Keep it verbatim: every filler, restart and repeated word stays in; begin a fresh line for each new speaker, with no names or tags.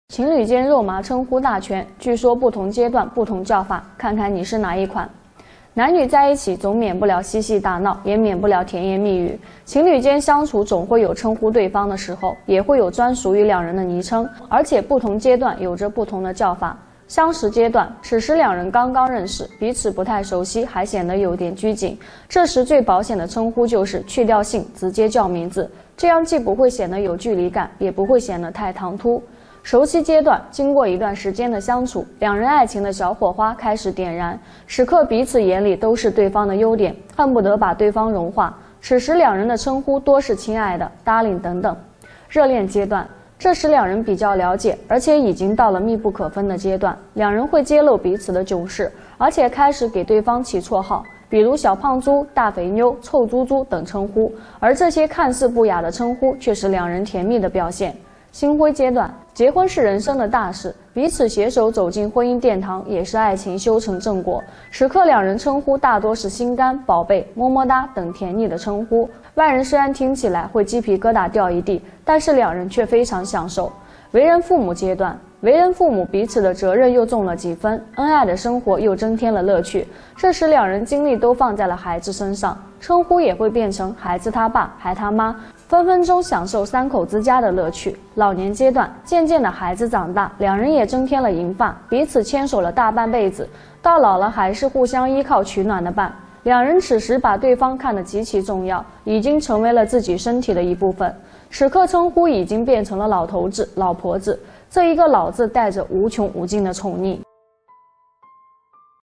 情侣间肉麻称呼大全，据说不同阶段不同叫法，看看你是哪一款。男女在一起总免不了嬉戏打闹，也免不了甜言蜜语。情侣间相处总会有称呼对方的时候，也会有专属于两人的昵称，而且不同阶段有着不同的叫法。相识阶段，此时两人刚刚认识，彼此不太熟悉，还显得有点拘谨。这时最保险的称呼就是去掉姓，直接叫名字，这样既不会显得有距离感，也不会显得太唐突。熟悉阶段，经过一段时间的相处，两人爱情的小火花开始点燃，时刻彼此眼里都是对方的优点，恨不得把对方融化。此时两人的称呼多是亲爱的、darling 等等。热恋阶段，这时两人比较了解，而且已经到了密不可分的阶段，两人会揭露彼此的囧事，而且开始给对方起绰号，比如小胖猪、大肥妞、臭猪猪等称呼，而这些看似不雅的称呼却是两人甜蜜的表现。新婚阶段，结婚是人生的大事，彼此携手走进婚姻殿堂，也是爱情修成正果。时刻两人称呼大多是心肝、宝贝、么么哒等甜腻的称呼，外人虽然听起来会鸡皮疙瘩掉一地，但是两人却非常享受。为人父母阶段，为人父母彼此的责任又重了几分，恩爱的生活又增添了乐趣。这时两人精力都放在了孩子身上，称呼也会变成孩子他爸、孩他妈，分分钟享受三口之家的乐趣。老年阶段，渐渐的孩子长大，两人也增添了银发，彼此牵手了大半辈子，到老了还是互相依靠取暖的伴。两人此时把对方看得极其重要，已经成为了自己身体的一部分。此刻称呼已经变成了老头子、老婆子，这一个老字带着无穷无尽的宠溺。